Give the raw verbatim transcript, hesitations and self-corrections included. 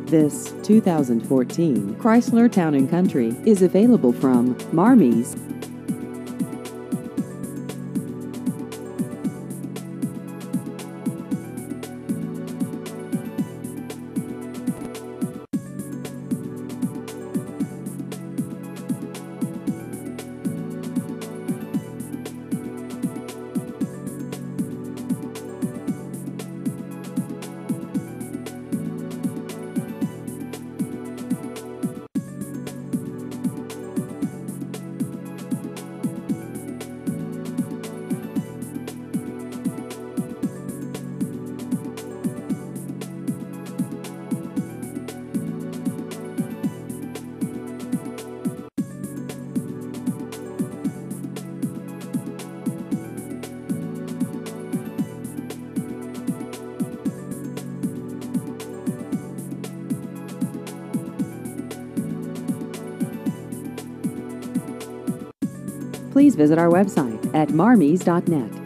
This two thousand fourteen Chrysler Town and Country is available from Marmies. Please visit our website at marmies dot net.